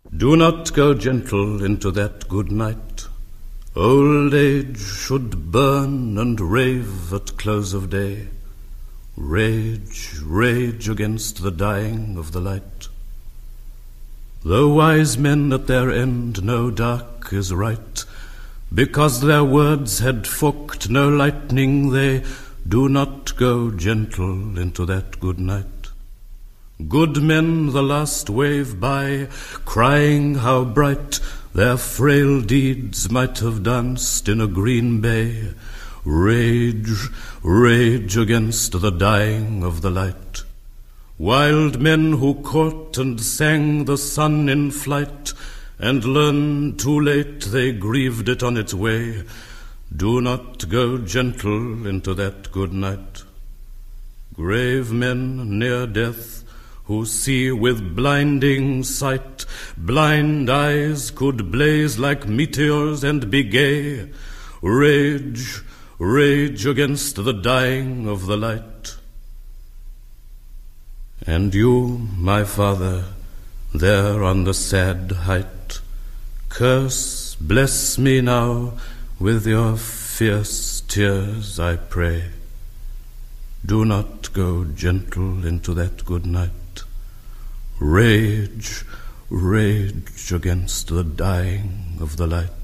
Do not go gentle into that good night. Old age should burn and rave at close of day. Rage, rage against the dying of the light. Though wise men at their end know dark is right, because their words had forked no lightning, they do not go gentle into that good night. Good men the last wave by, crying how bright their frail deeds might have danced in a green bay. Rage, rage against the dying of the light. Wild men who caught and sang the sun in flight, and learned too late they grieved it on its way, do not go gentle into that good night. Grave men near death, who see with blinding sight, blind eyes could blaze like meteors and be gay. Rage, rage against the dying of the light. And you, my father, there on the sad height, curse, bless me now with your fierce tears, I pray. Do not go gentle into that good night. Rage, rage against the dying of the light.